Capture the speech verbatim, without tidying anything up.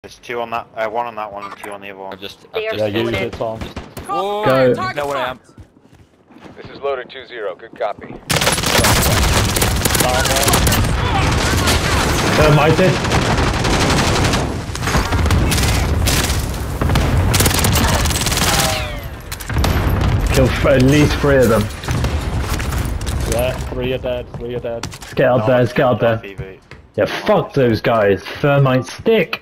There's two on that, uh, one on that one and two on the other one. I've just, They I've are just Yeah, use split. it, Tom. Whoa! Go. You know where I am. This is loader two zero. Good copy. Thermited. Kill f at least three of them. Yeah, three are dead, three are dead. Let's get out No, there, let's get out there. T V. Yeah, fuck those guys. Thermite stick.